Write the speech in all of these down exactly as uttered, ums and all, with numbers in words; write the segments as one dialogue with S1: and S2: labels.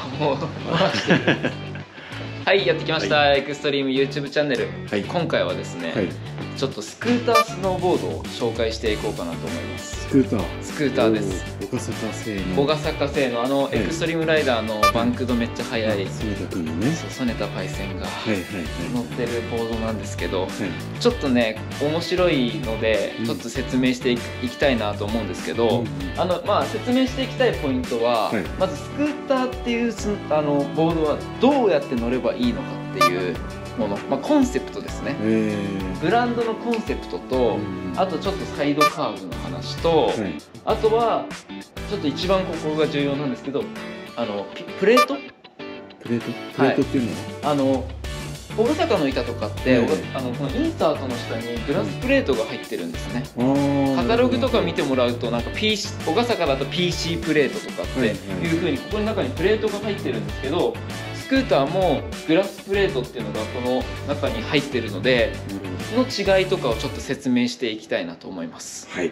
S1: もうはい、やってきました、はい、エクストリーム YouTube チャンネル、はい、今回はですね、はい、ちょっとスクータースノーボードを紹介していこうかなと思います。
S2: スクーター
S1: スクーターです。
S2: 小笠原製の
S1: 小笠原製のあの、はい、エクストリームライダーのバンクドめっちゃ速い、
S2: 曽根田君のね、
S1: そう曽根田パイセンが乗ってるボードなんですけど、はい、ちょっとね面白いのでちょっと説明していきたいなと思うんですけど、うん、あのまあ説明していきたいポイントは、はい、まずスクーターっていうあのボードはどうやって乗ればいいのかっていうもの、まあ、コンセプトですね。ブランドのコンセプトと、あとちょっとサイドカーブの話と、はい、あとはちょっと一番ここが重要なんですけど、あのプレート
S2: プレートプレートっていうのは、
S1: はい、あの小笠原の板とかって、あのこのインサートの下にグラスプレートが入ってるんですね。カタログとか見てもらうとなんか ピーシー 小笠原だと ピーシー プレートとかっていう風にここの中にプレートが入ってるんですけど、スクーターもグラスプレートっていうのがこの中に入ってるので、の違いとかをちょっと説明していきたいなと思います。
S2: はい。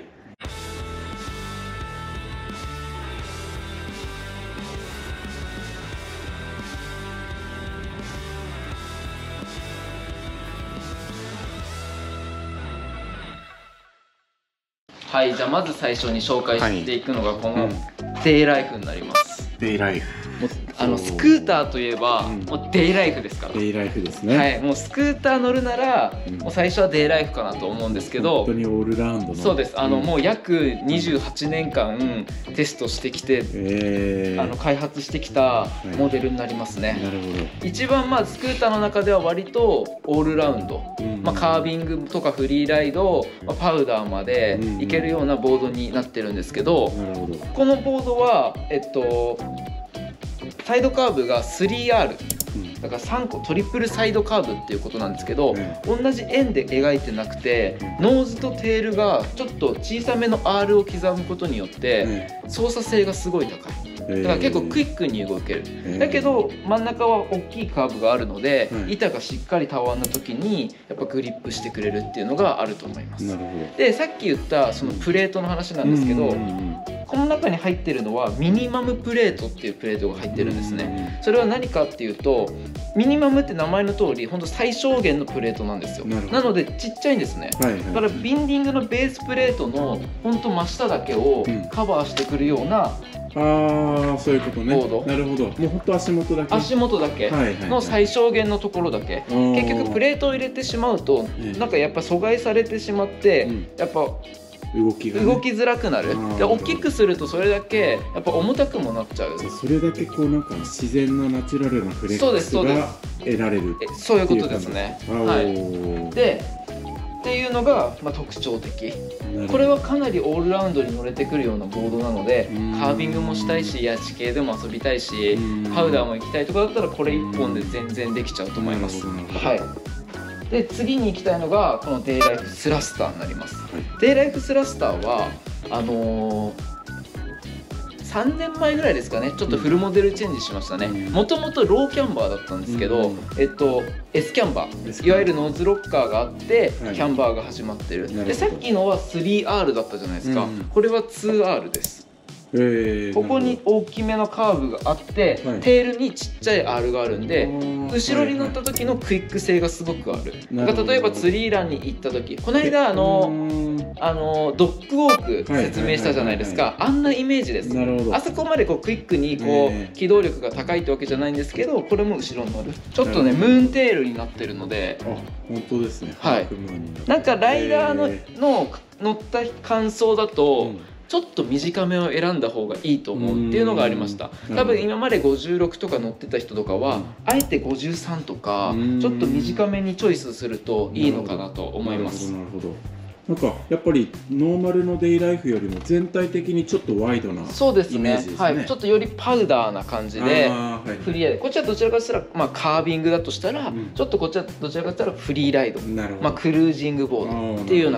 S1: はい、じゃあまず最初に紹介していくのがこのデイライフになります。
S2: デイライフ。
S1: もうあのスクーターといえば、うん、もうデイライフですから。
S2: デイライフですね。
S1: はい、もうスクーター乗るなら、うん、もう最初はデイライフかなと思うんですけど。
S2: 本当にオールラウンドの。
S1: そうです。あの、うん、もう約にじゅうはちねんかんテストしてきて、えー、あの開発してきたモデルになりますね。はい、なるほど。一番まあスクーターの中では割とオールラウンド、うん、まあカービングとかフリーライド、まあ、パウダーまでいけるようなボードになってるんですけど、うん、なるほど。このボードはえっと。サイドカーブが スリーアール、うん、だからさんこトリプルサイドカーブっていうことなんですけど、うん、同じ円で描いてなくて、うん、ノーズとテールがちょっと小さめの アール を刻むことによって操作性がすごい高い。だから結構クイックに動ける、えー、だけど真ん中は大きいカーブがあるので、うん、板がしっかりたわんだ時にやっぱグリップしてくれるっていうのがあると思います。なるほど。でさっき言ったそのプレートの話なんですけど、この中に入ってるのはミニマムプレートっていうプレートが入ってるんですね。それは何かっていうと、ミニマムって名前の通り本当最小限のプレートなんですよ。 な, なのでちっちゃいんですね、はいはい、だからビンディングのベースプレートの本当真下だけをカバーしてくるような、
S2: うん、ああそういうことね。ボード。なるほど。もう本当足元だけ
S1: 足元だけの最小限のところだけ、結局プレートを入れてしまうとなんかやっぱ阻害されてしまって、うん、やっぱ動きがね、動きづらくなる。で大きくするとそれだけやっぱ重たくもなっちゃう。
S2: それだけこうなんか自然なナチュラルなフレックスが得られる。
S1: そういうことですね。はい。でっていうのが、まあ、特徴的。これはかなりオールラウンドに乗れてくるようなボードなので、カービングもしたいしヤチ系でも遊びたいしパウダーも行きたいとかだったらこれいっぽんで全然できちゃうと思います。はい。で次に行きたいのがこのデイライフスラスターになります。はい、デイライフスラスターはあのーさんねんまえぐらいですかね、ちょっとフルモデルチェンジしましたね。もともとローキャンバーだったんですけど、うん、えっと S キャンバー、いわゆるノーズロッカーがあってキャンバーが始まってる。でさっきのは スリーアール だったじゃないですか、うん、これは ツーアール です。えー、ここに大きめのカーブがあって、はい、テールにちっちゃい アール があるんで、後ろに乗った時のクイック性がすごくある。だから例えばツリーランに行った時、この間あのあのドッグウォーク説明したじゃないですか、あんなイメージです。あそこまでこうクイックにこう機動力が高いってわけじゃないんですけど、これも後ろに乗るちょっとねムーンテールになってるので、
S2: あ本当ですね。
S1: はい、なんかライダーのの乗った感想だと、うんちょっと短めを選んだ方がいいと思うっていうのがありました。多分今までごじゅうろくとか乗ってた人とかはあえてごじゅうさんとかちょっと短めにチョイスするといいのかなと思います。
S2: なるほど。なんかやっぱりノーマルのデイライフよりも全体的にちょっとワイドなイメージですね。
S1: そうですね。はい。ちょっとよりパウダーな感じでフリーライド。こっちはどちらかとしたらまあカービングだとしたら、うん、ちょっとこっちはどちらかとしたらフリーライド、まあクルージングボードっていうような感じ。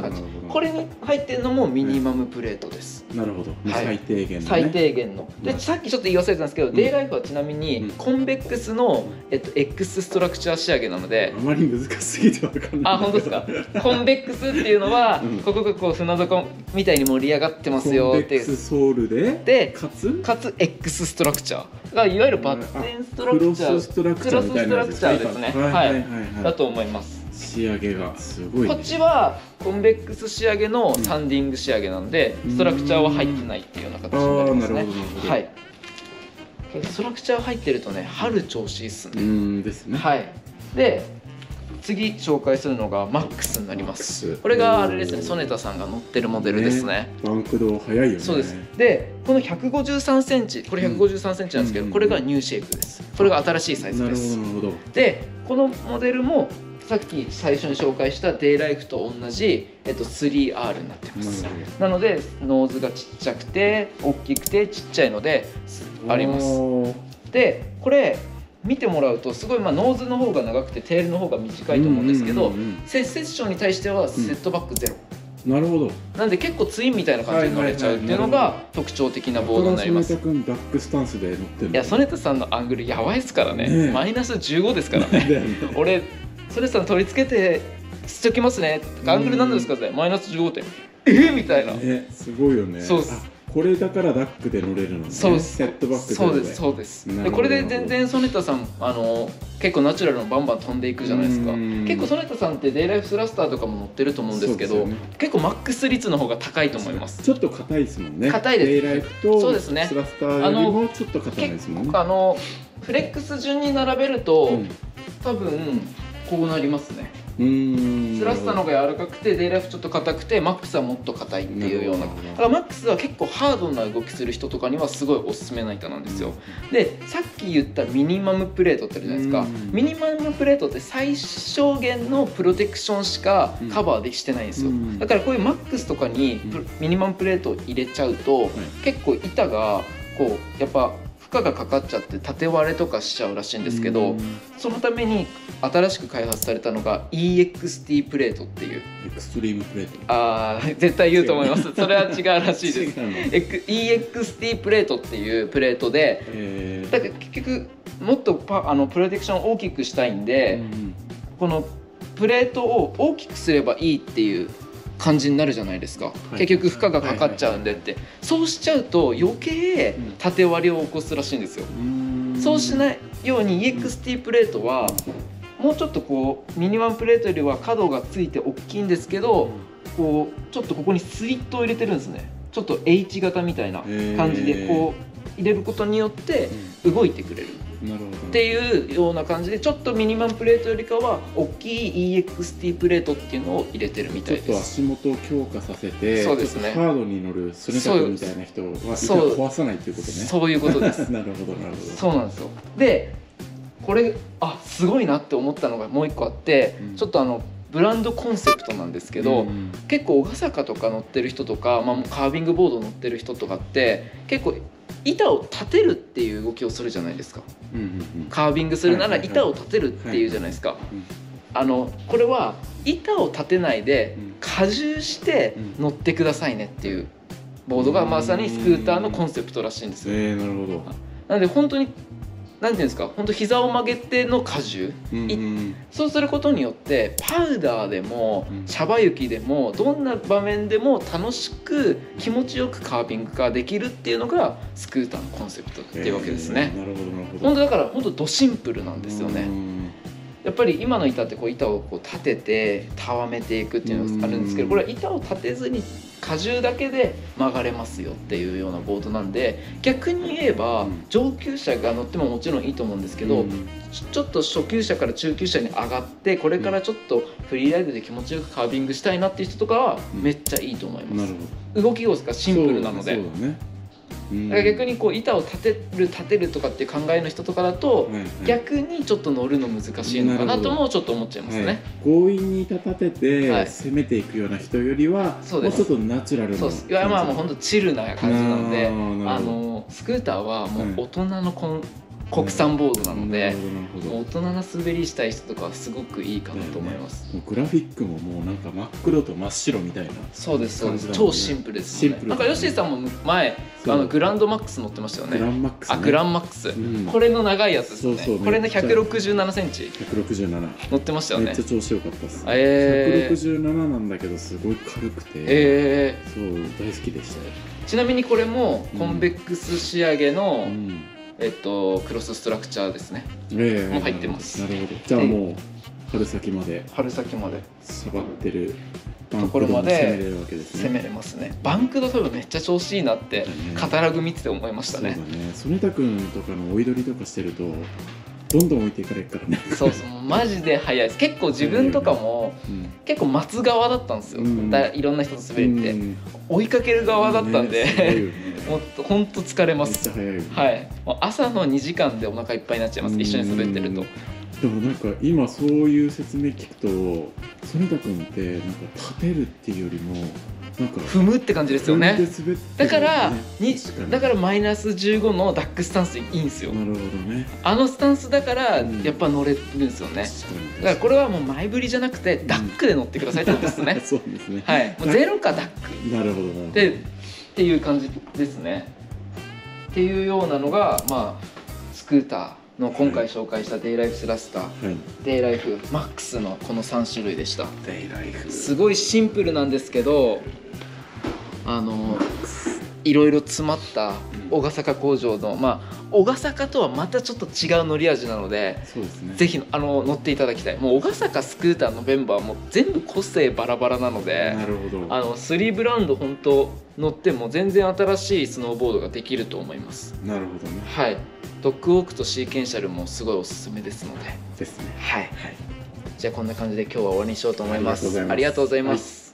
S1: これに入ってるのもミニマムプレートです。
S2: なるほど、最低限のね。
S1: 最低限の。でさっきちょっと言い忘れたんですけど、デイライフはちなみにコンベックスの、えっと、X ストラクチャー仕上げなので、
S2: あまり難しすぎてわかんない。
S1: あ、本当ですか。コンベックスっていうのは、ここがこう船底みたいに盛り上がってますよっていう。
S2: コンベックスソールで、でかつ
S1: かつ X ストラクチャーがいわゆるバッテンストラクチャー、
S2: クロスストラクチャーみたいなやつ
S1: ですね。はい、だと思います。
S2: 仕上げがすごい、ね、
S1: こっちはコンベックス仕上げのサンディング仕上げなので、うん、ストラクチャーは入ってないっていうような形になりますね。はい。ストラクチャー入ってるとね、春調子いいっすね。
S2: うんですね。
S1: はい。で次紹介するのがマックスになります。これがあれですね、ソネタさんが乗ってるモデルですね。
S2: バンクド速いよね。
S1: そうです。でこのひゃくごじゅうさんセンチ、これひゃくごじゅうさんセンチなんですけど、これがニューシェイプです。これが新しいサイズです。
S2: なるほど。
S1: でこのモデルもさっき最初に紹介したデイライフと同じ、えっと、スリーアール になってます。なのでノーズがちっちゃくて大きくてちっちゃいのであります。でこれ見てもらうとすごい、まあ、ノーズの方が長くてテールの方が短いと思うんですけど、接セッションに対してはセットバックゼロ、
S2: うん、なるほど。
S1: なんで結構ツインみたいな感じに乗れちゃうっていうのが特徴的なボードになります。
S2: ソネタ君バックスタンスで乗ってる。
S1: いやソネタさんのアングルやばいですからね。ね、マイナスじゅうごですからね。俺ソネタさん取り付けてしときますね。アングルなんですかね。マイナスじゅうごてん。えみたいな。
S2: ね、すごいよね。
S1: そうです。
S2: これだからダックで乗れるのね。
S1: そうです。
S2: セットバックで。
S1: そうですそうです。でこれで全然ソネタさんあの結構ナチュラルのバンバン飛んでいくじゃないですか。結構ソネタさんってデイライフスラスターとかも乗ってると思うんですけど、結構マックス率の方が高いと思います。
S2: ちょっと硬いですもんね。
S1: 硬いです。
S2: デイライフと
S1: そうですね。
S2: スラスターよりもちょっと硬いですもんね。
S1: あのフレックス順に並べると多分こうなりますね。スラスターの方が柔らかくてデイライフちょっと硬くてマックスはもっと硬いっていうような。だからマックスは結構ハードな動きする人とかにはすごいおすすめな板なんですよ。でさっき言ったミニマムプレートってあるじゃないですか。ミニマムプレートって最小限のプロテクションしかカバーでしてないんですよ。だからこういうマックスとかにミニマムプレートを入れちゃうと結構板がこうやっぱ負荷がかかっちゃって縦割れとかしちゃうらしいんですけど、そのために新しく開発されたのが イーエックスティー プレートっていう。
S2: エクストリームプレート。
S1: ああ絶対言うと思います。それは違うらしいです。イーエックスティー プレートっていうプレートで、だから結局もっとパあのプロテクションを大きくしたいんで、このプレートを大きくすればいいっていう感じになるじゃないですか。結局負荷がかかっちゃうんでって、そうしちゃうと余計縦割りを起こすらしいんですよ。そうしないように イーエックスティー プレートはもうちょっとこうミニマムプレートよりは角がついて大きいんですけど、こうちょっとここにスリットを入れてるんですね。ちょっと H 型みたいな感じでこう入れることによって動いてくれるっていうような感じで、ちょっとミニマムプレートよりかは大きい イーエックスティー プレートっていうのを入れてるみたいです。
S2: ちょっと足元を強化させて、そうですね、ハードに乗るソネタ君みたいな人は板を壊さないっていうことね。
S1: そういうことです。
S2: なるほどなるほど。
S1: そうなんですよ。でこれあすごいなって思ったのがもう一個あって、うん、ちょっとあのブランドコンセプトなんですけど、うん、結構小笠原とか乗ってる人とか、まあ、カービングボード乗ってる人とかって結構板を立てるっていう動きをするじゃないですか。うんうんうん、カービングするなら板を立てるっていうじゃないですか。あのこれは板を立てないで荷重して乗ってくださいねっていうボードがまさにスクーターのコンセプトらしいんですよ。
S2: えー、なるほど。
S1: なので本当になんていうんですか、本当膝を曲げての荷重、うんうん、そうすることによってパウダーでもシャバ雪でもどんな場面でも楽しく気持ちよくカービングができるっていうのがスクーターのコンセプトっていうわけですね。
S2: なるほどなるほど。
S1: 本当だから本当ドシンプルなんですよね。やっぱり今の板ってこう板をこう立ててたわめていくっていうのがあるんですけど、これは板を立てずに荷重だけで曲がれますよっていうようなボードなんで、逆に言えば上級者が乗ってももちろんいいと思うんですけど、ちょっと初級者から中級者に上がってこれからちょっとフリーライドで気持ちよくカービングしたいなっていう人とかはめっちゃいいと思います。動きがシンプルなので。だから逆にこう板を立てる立てるとかっていう考えの人とかだと、はいはい、逆にちょっと乗るの難しいのかなともちょっと思っちゃいますね。はい、
S2: 強引に立てて攻めていくような人よりは、はい、もうちょっとナチュラルな。そうです。いやまあもう本当チルな感じなので、あのスクーターはもう大人のコン、
S1: 国産ボードなので、
S2: うん、
S1: 大人な滑りしたい人とかはすごくいいかなと思います。
S2: ね、もうグラフィックももうなんか真っ黒と真っ白みたいな、ね、
S1: そうですそうです、超シンプルですもんね。なんかヨッシーさんも前あのグランドマックス乗ってましたよね。
S2: グランマックス、ね、
S1: あグランマックス、うん、これの長いやつですね。そうそう、これねひゃくろくじゅうななセンチ、
S2: ひゃくろくじゅうなな
S1: 乗ってましたよね。
S2: めっちゃ調子良かったです、ね。
S1: えー、
S2: ひゃくろくじゅうなななんだけどすごい軽くて、
S1: えー、
S2: そう大好きでした。
S1: ちなみにこれもコンベックス仕上げの、うん、えっとクロスストラクチャーですね。えー、もう入ってます。
S2: なるほど。じゃあもう春先まで
S1: 春先まで
S2: 縛ってる
S1: ところまで攻めれるわけですね。攻めれますね。バンクド多分めっちゃ調子いいなってカタログ見てて思いましたね。
S2: そうだね。曽根田君とかの追い取りとかしてるとどんどん置いていかれるからね。
S1: そうそう、マジで速いです。結構自分とかも、うん、結構待つ側だったんですよ、うん、だいろんな人と滑りって、うん、追いかける側だったんで、ね、もっとほんと疲れます。
S2: めっちゃ速いよね。
S1: はい、もう朝のにじかんでお腹いっぱいになっちゃいます、一緒に滑ってると。
S2: でもなんか今そういう説明聞くと曽根田君ってなんか立てるっていうよりもなんか
S1: 踏むって感じですよね。だからにだからマイナスじゅうごのダックスタンスいいんですよ。
S2: なるほどね。
S1: あのスタンスだからやっぱ乗れるんですよね。だからこれはもう前振りじゃなくてダックで乗ってくださいってことですね。
S2: そうですね。
S1: はい。もうゼロかダック。
S2: なるほどな。
S1: でっていう感じですね。っていうようなのがまあスクーターの今回紹介したデイライフスラスター、はい、デイライフマックスのこのさん種類でした。
S2: デイライフ
S1: すごいシンプルなんですけど、あのいろいろ詰まった小笠原工場の、まあ小笠原とはまたちょっと違う乗り味なので、
S2: そうですね、
S1: ぜひあの乗っていただきたい。もう小笠原スクーターのメンバーも全部個性バラバラなので、
S2: なるほど、
S1: あのスリーブランド本当乗っても全然新しいスノーボードができると思います。
S2: なるほどね。
S1: はい。ドッグウォークとシーケンシャルもすごいおすすめですので。
S2: ですね。
S1: はい。はい、じゃあこんな感じで今日は終わりにしようと思います。ありがとうございます。